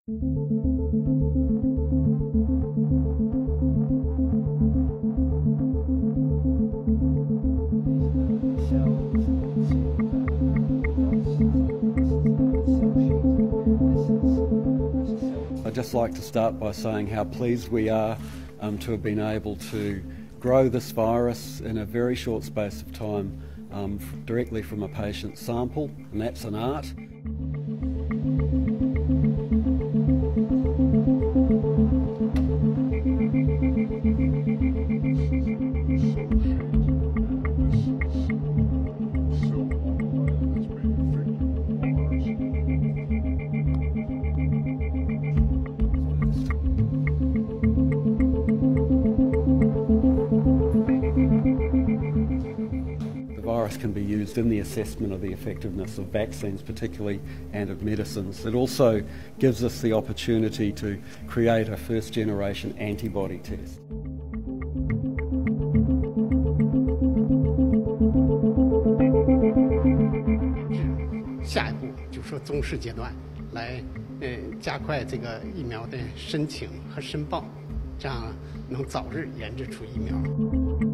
I'd just like to start by saying how pleased we are to have been able to grow this virus in a very short space of time directly from a patient sample, and that's an art. The virus can be used in the assessment of the effectiveness of vaccines particularly, and of medicines. It also gives us the opportunity to create a first-generation antibody test. 下一步就是说综试阶段，来加快这个疫苗的申请和申报，这样能早日研制出疫苗。